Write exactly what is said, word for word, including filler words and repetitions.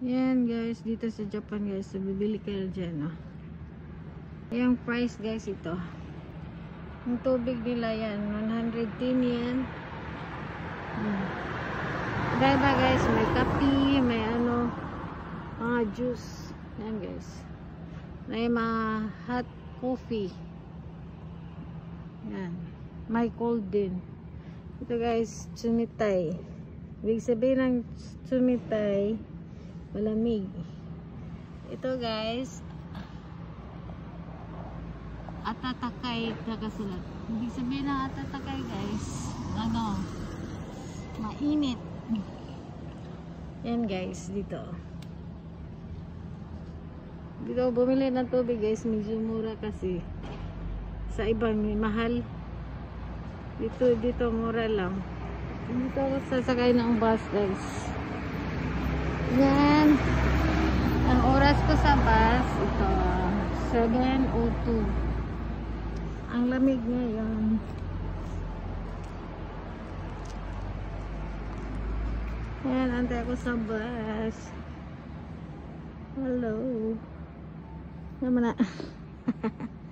Yan guys, dito sa Japan guys, so bibili kayo dyan, oh. Yung price guys ito. Yung tubig nila yan, one hundred ten yen. Hmm. Diba guys, may kape, may ano, mga juice. Yan guys. May mga hot coffee. Yan. May cold din. Ito guys, tsumitay. Ibig sabihin ng tsumitay, malamig. Ito guys, atatakay nakasulat. Ibig sabihin ng atatakay guys, ano, mainit. Yan guys, dito. Dito bumili ng tubig guys, medyo mura kasi. Sa ibang mahal. Dito, dito mura lang. Dito ako sasakay ng bus guys. Yan. Ang oras ko sa bus, ito, seven oh two. Ang lamig ngayon. Yan, antay ako sa bus. Hello. Naman na.